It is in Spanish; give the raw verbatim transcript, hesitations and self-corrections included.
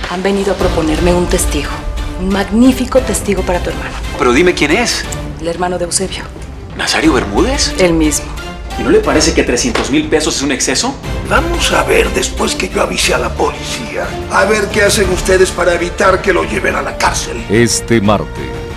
Han venido a proponerme un testigo. Un magnífico testigo para tu hermano. Pero dime quién es. El hermano de Eusebio. ¿Nazario Bermúdez? El mismo. ¿Y no le parece que trescientos mil pesos es un exceso? Vamos a ver después que yo avise a la policía. A ver qué hacen ustedes para evitar que lo lleven a la cárcel. Este martes.